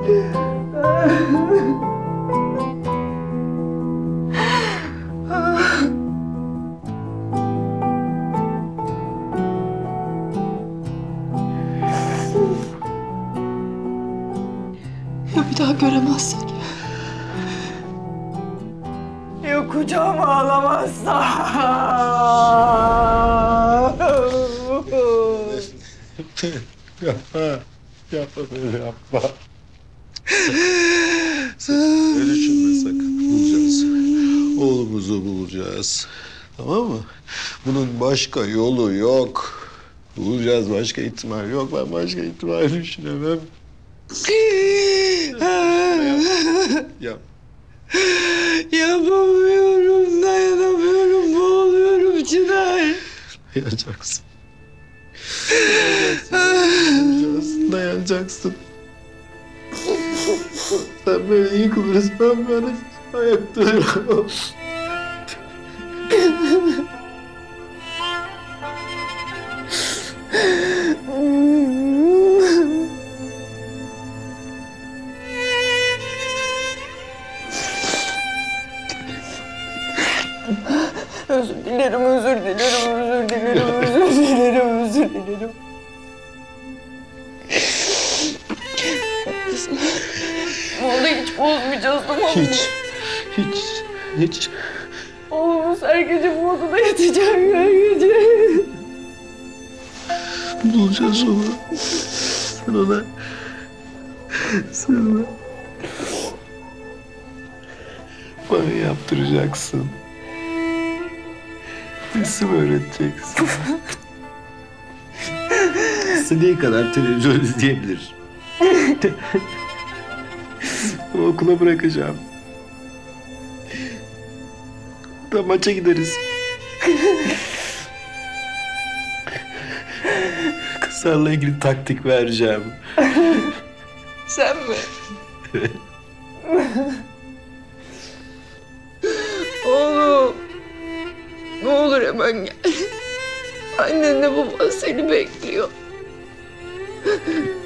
Ya bir daha göremezsek? Ya kucağıma alamazsa? Yapma. Yapma böyle yapma. Öyle düşünme sakın. Bulacağız. Oğlumuzu bulacağız. Tamam mı? Bunun başka yolu yok. Bulacağız. Başka ihtimal yok. Ben başka ihtimal düşünemem. Yap. Yapamıyorum, dayanamıyorum, boğuluyorum Çınar. Dayanacaksın. Dayanacaksın. Dayanacaksın. Sen böyle yıkılırsın. Ben böyle ayakta duruyorum. Özür dilerim, özür dilerim, özür dilerim, özür dilerim, özür dilerim. Ne oldu, hiç bozmayacağız tamam mı? Hiç. Oğlumuz her gece bu odada yatacak, her gece. Bulacağız onu. Sen ona bana yaptıracaksın. Resim öğreteceksin. İstediği kadar televizyon izleyebilir. Onu okula bırakacağım. Da maça gideriz. Kızlarla ilgili taktik vereceğim. Sen mi? Oğlum. Ne olur hemen gel. Annenle baban seni bekliyor.